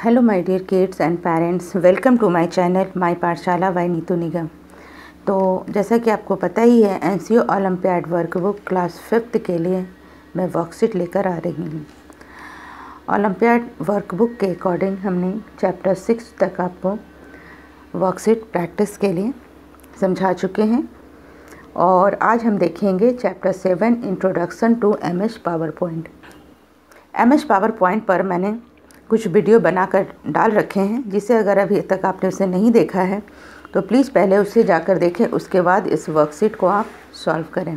Hello my dear kids and parents, welcome to my channel my Pathshala by Neetu Nigam. तो जैसा कि आपको पता ही है, NCO olympiad workbook class 5th के लिए मैं वर्कशीट लेकर आ रही हूँ। ओलंपियाड वर्कबुक के अकॉर्डिंग हमने चैप्टर 6 तक आपको वर्कशीट प्रैक्टिस के लिए समझा चुके हैं और आज हम देखेंगे chapter 7 introduction to MS PowerPoint. MS PowerPoint पर मैंने कुछ वीडियो बनाकर डाल रखे हैं, जिसे अगर अभी तक आपने उसे नहीं देखा है तो प्लीज़ पहले उसे जाकर देखें, उसके बाद इस वर्कशीट को आप सॉल्व करें।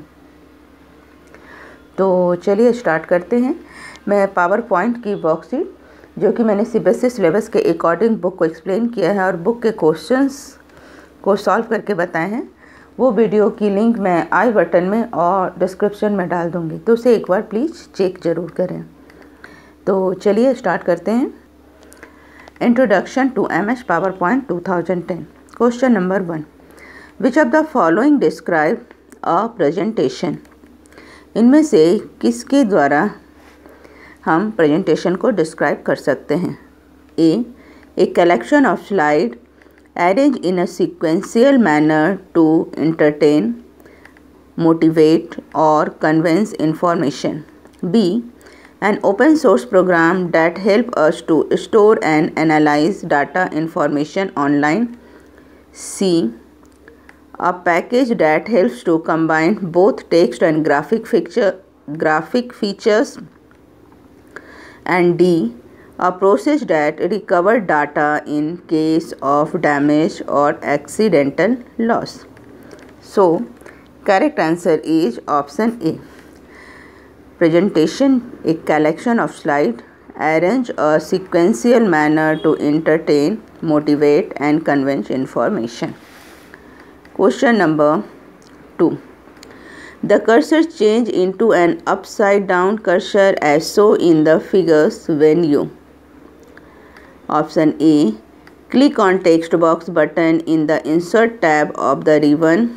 तो चलिए स्टार्ट करते हैं। मैं पावर पॉइंट की वर्कशीट, जो कि मैंने CBSE सिलेबस के अकॉर्डिंग बुक को एक्सप्लेन किया है और बुक के क्वेश्चंस को सॉल्व करके बताए हैं, वो वीडियो की लिंक मैं आई बटन में और डिस्क्रिप्शन में डाल दूँगी, तो उसे एक बार प्लीज़ चेक ज़रूर करें। तो चलिए स्टार्ट करते हैं। Introduction to MS PowerPoint 2010। Question number 1, which of the following describe a presentation. इनमें से किसके द्वारा हम प्रेजेंटेशन को डिस्क्राइब कर सकते हैं। A collection of slide arrange in a sequential manner to entertain, motivate or convince information. B, an open source program that help us to store and analyze data information online. C, a package that helps to combine both text and graphic features. And D, a process that recover data in case of damage or accidental loss. So, correct answer is option A. Presentation, a collection of slides arranged a sequential manner to entertain, motivate and convince information. Question number 2. The cursor change into an upside down cursor as shown in the figures when you. Option A, click on text box button in the insert tab of the ribbon.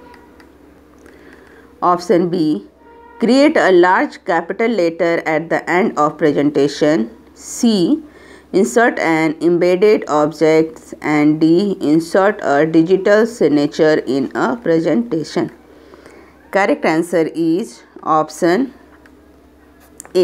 Option B, create a large capital letter at the end of presentation. C, insert an embedded object. And D, insert a digital signature in a presentation. Correct answer is option A.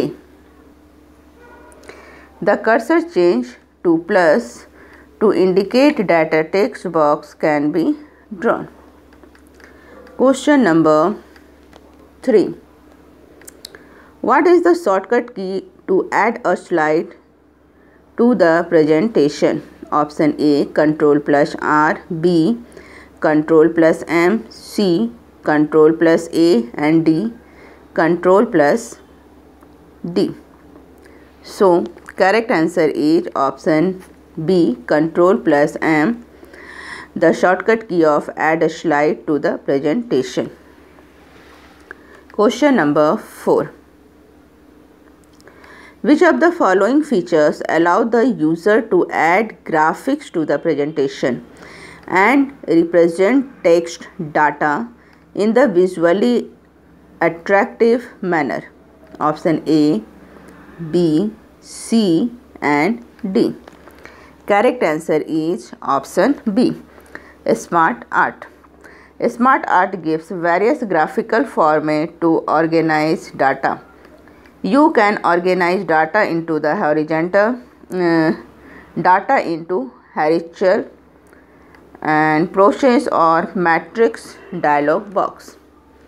The cursor change to plus to indicate that a text box can be drawn. Question number 3. What is the shortcut key to add a slide to the presentation? Option A, Ctrl plus R. B, Ctrl plus M. C, Ctrl plus A. And D, Ctrl plus D. So, correct answer is option B, Ctrl plus M, the shortcut key of add a slide to the presentation. Question number 4. Which of the following features allow the user to add graphics to the presentation and represent text data in the visually attractive manner? Option A, B, C and D. Correct answer is option B, Smart Art. Smart Art gives various graphical formats to organize data. You can organize data into the horizontal, data into hierarchical and process or matrix dialog box.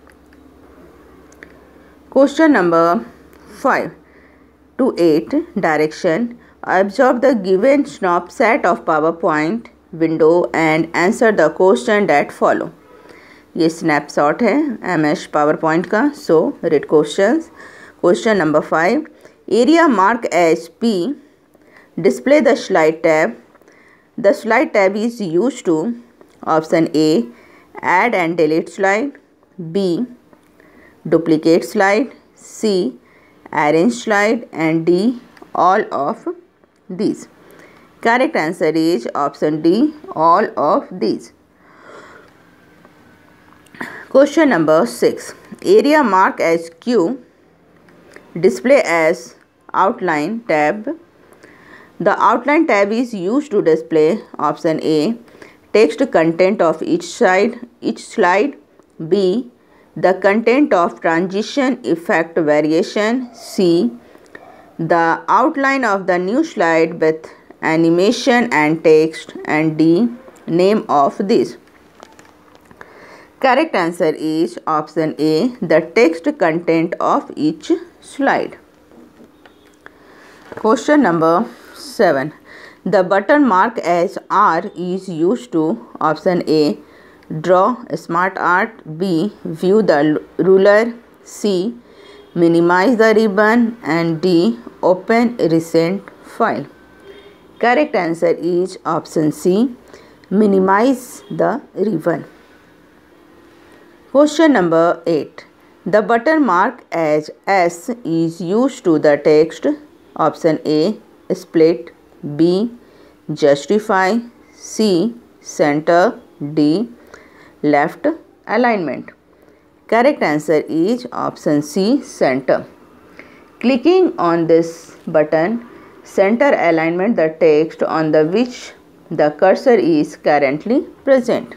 Question number 5 to 8. Direction. Observe the given snapshot of PowerPoint window and answer the question that follow. ये snapshot है MS PowerPoint का। So read questions. Question number 5. Area mark as P. Display the slide tab. The slide tab is use to. Option A, add and delete slide. B, duplicate slide. C, arrange slide. And D, all of these. Correct answer is option D, all of these. Question number 6. Area mark as Q. Display as outline tab. The outline tab is used to display option A, text content of each slide, B, the content of transition effect variation, C, the outline of the new slide with animation and text, and D, name of this. Correct answer is option A, the text content of each slide. Question number 7. The button marked as R is used to option A, draw smart art, B, view the ruler, C, minimize the ribbon, and D, open recent file. Correct answer is option C, minimize the ribbon. Question number 8. The button marked as S is used to the text option A, split, B, justify, C, center, D, left alignment. Correct answer is option C, center. Clicking on this button, center alignment the text on the which the cursor is currently present.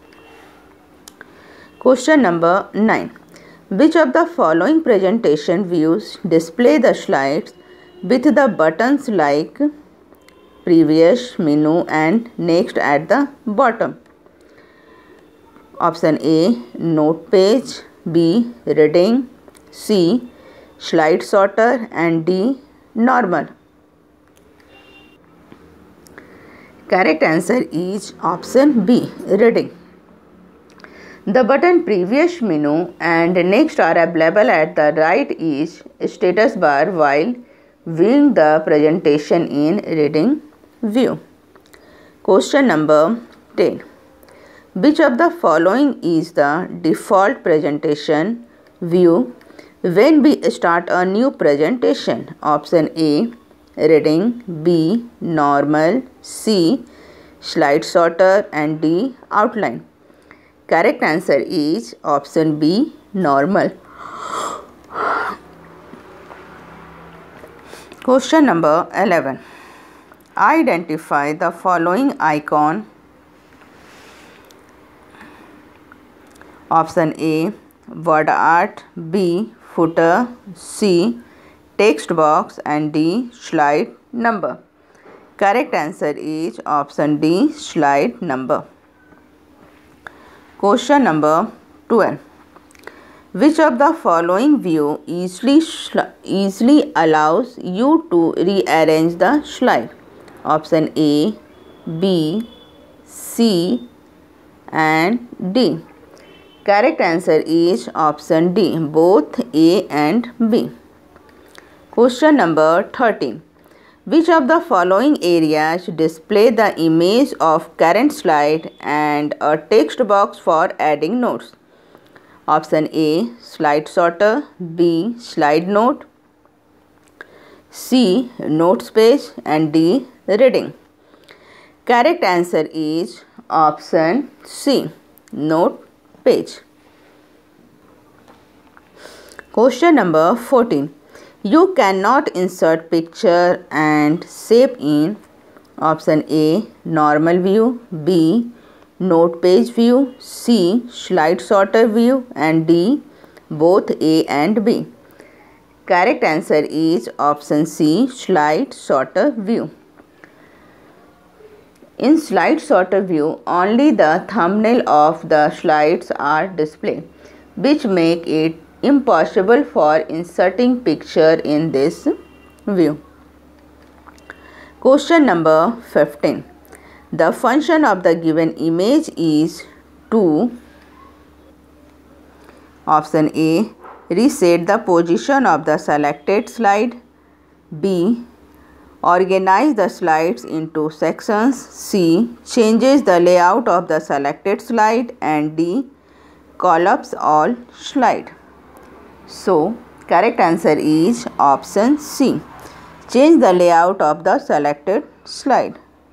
Question number 9. Which of the following presentation views display the slides with the buttons like previous, menu, and next at the bottom? Option A, note page, B, reading, C, slide sorter, and D, normal. Correct answer is option B, reading. The button previous, menu, and next are available at the right is status bar while viewing the presentation in reading view. Question number 10. Which of the following is the default presentation view when we start a new presentation? Option A, reading, B, normal, C, slide sorter, and D, outline. Correct answer is option B, normal. Question number 11. Identify the following icon. Option A, word art, B, footer, C, text box, and D, slide number. Correct answer is option D, slide number. Question number 12. Which of the following view easily allows you to rearrange the slide? Option A, B, C, and D. Correct answer is option D, both A and B. Question number 13. Which of the following areas display the image of current slide and a text box for adding notes? Option A, slide sorter, B, slide note, C, notes page, and D, reading. Correct answer is option C, note page. Question number 14. You cannot insert picture and shape in option A, normal view, B, note page view, C, slide sorter view, and D, both A and B. Correct answer is option C, slide sorter view. In slide sorter view, only the thumbnail of the slides are displayed, which make it impossible for inserting picture in this view. Question number 15. The function of the given image is to option A, reset the position of the selected slide, B, organize the slides into sections, C, changes the layout of the selected slide, and D, collapse all slide. So, correct answer is option C, change the layout of the selected slide.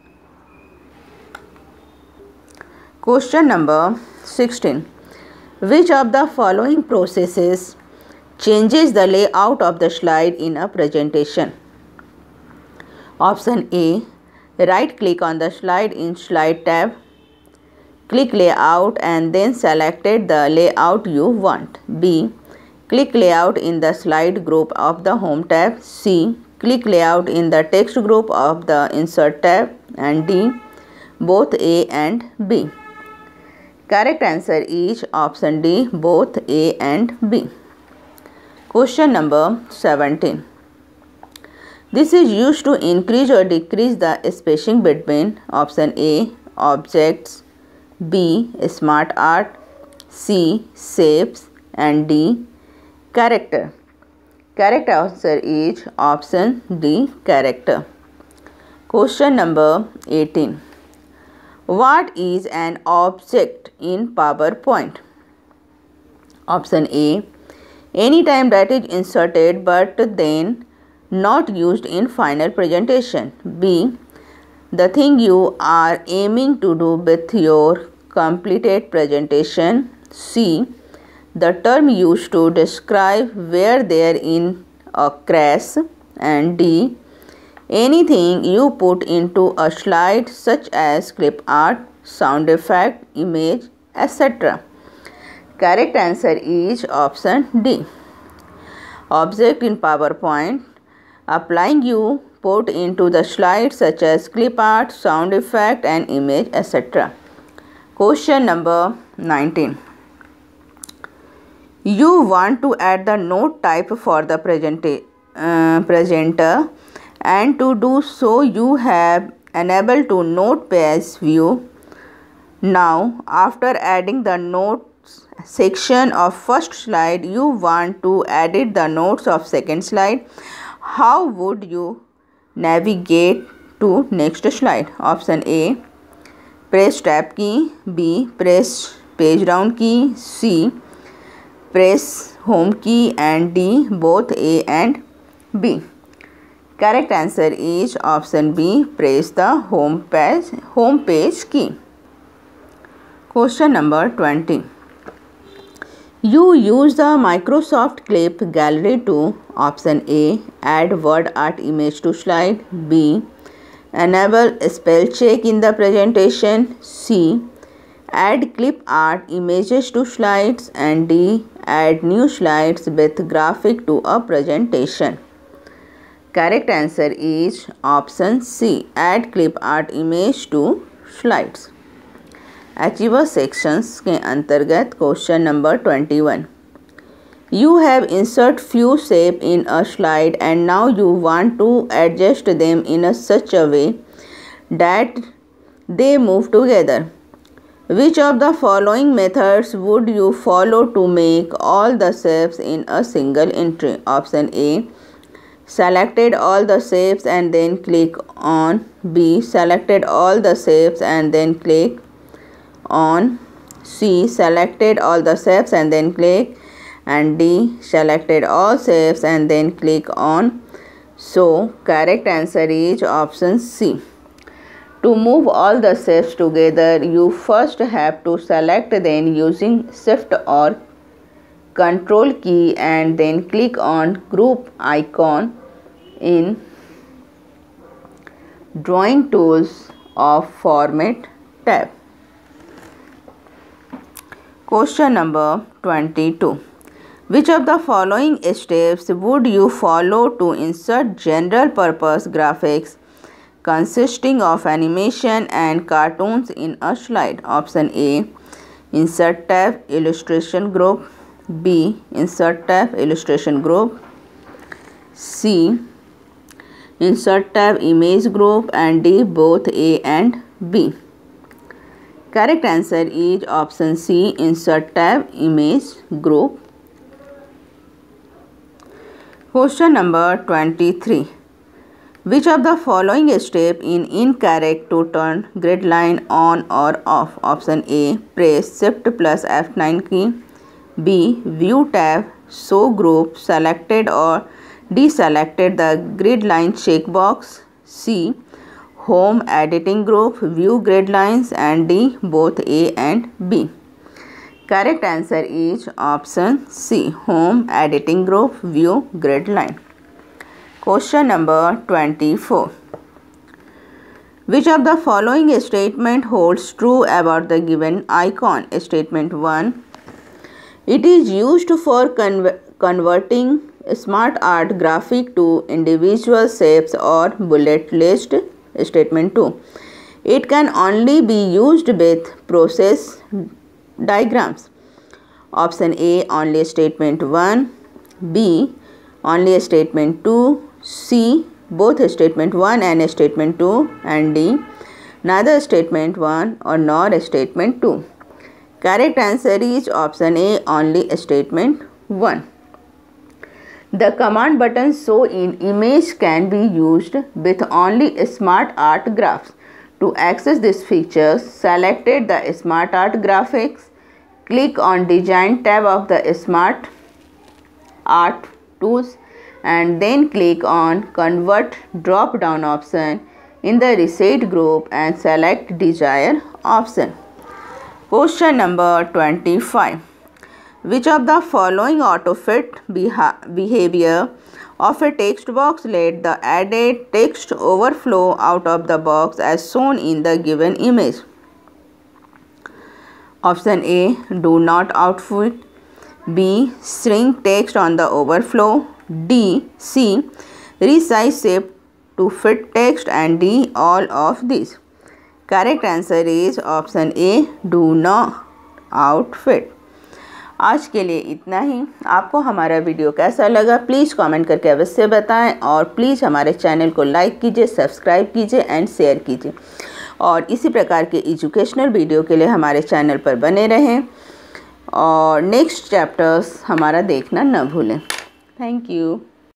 Question number 16. Which of the following processes changes the layout of the slide in a presentation? Option A, right click on the slide in slide tab, click layout and then selected the layout you want. B, click layout in the slide group of the home tab. C, click layout in the text group of the insert tab. And D, both A and B. Correct answer is option D, both A and B. Question number 17. This is used to increase or decrease the spacing between option A, objects, B, smart art, C, shapes, and D, character. Correct answer is option D, character. Question number 18. What is an object in PowerPoint? Option A, any time that is inserted but then not used in final presentation. B, the thing you are aiming to do with your completed presentation. C, the term used to describe where there in a crash. And D, anything you put into a slide such as clip art, sound effect, image, etc. Correct answer is option D. Object in PowerPoint, applying you put into the slide such as clip art, sound effect and image, etc. Question number 19. You want to add the note type for the presenter, and to do so you have enabled to note page view. Now after adding the notes section of first slide, you want to edit the notes of second slide. How would you navigate to next slide? Option A, press tab key. B, press page down key. C, press home key. And D, both A and B. Correct answer is option B, press the home page key. Question number 20. You use the Microsoft Clip Gallery to option A, add word art image to slide. B, enable spell check in the presentation. C, add clip art images to slides. And D, add new slides with graphic to a presentation. Correct answer is option C, add clip art image to slides. Achiever sections के अंतर्गत question number 21. You have insert few shape in a slide and now you want to adjust them in such a way that they move together. Which of the following methods would you follow to make all the shapes in a single entry? Option A, selected all the shapes and then click on. B, selected all the shapes and then click on. C, selected all the shapes and then click. And D, selected all shapes and then click on. So correct answer is option C. To move all the shapes together, you first have to select them using Shift or Control key and then click on group icon in Drawing Tools of Format tab. Question number 22. Which of the following steps would you follow to insert general purpose graphics consisting of animation and cartoons in a slide? Option A, insert tab illustration group. B, insert tab illustration group. C, insert tab image group. And D, both A and B. Correct answer is option C, insert tab image group. Question number 23. Which of the following step is incorrect to turn grid line on or off? Option A, press Shift plus F9 key. B, view tab, show group, selected or deselected the grid line checkbox. C, home editing group, view grid lines. And D, both A and B. Correct answer is option C, home editing group, view grid line. Question number 24. Which of the following statement holds true about the given icon? Statement 1. It is used for converting smart art graphic to individual shapes or bullet list. Statement 2. It can only be used with process diagrams. Option A, only statement 1. B, only statement 2. C, both statement 1 and statement 2. And D, neither statement 1 or nor statement 2. Correct answer is option A, only statement 1. The command button show in image can be used with only smart art graphs. To access this feature, select the smart art graphics. Click on Design tab of the Smart Art Tools and then click on Convert drop down option in the Reset group and select Desired option. Question number 25. Which of the following autofit behavior of a text box let the added text overflow out of the box as shown in the given image? Option A, do not outfit. B, shrink text on the overflow. C, resize shape to fit text. And D, all of these. Correct answer is option A, do not outfit. आज के लिए इतना ही। आपको हमारा video कैसा लगा please comment करके अवश्य बताएं और प्लीज़ हमारे चैनल को लाइक कीजिए, सब्सक्राइब कीजिए एंड शेयर कीजिए और इसी प्रकार के एजुकेशनल वीडियो के लिए हमारे चैनल पर बने रहें और नेक्स्ट चैप्टर्स हमारा देखना न भूलें। Thank you.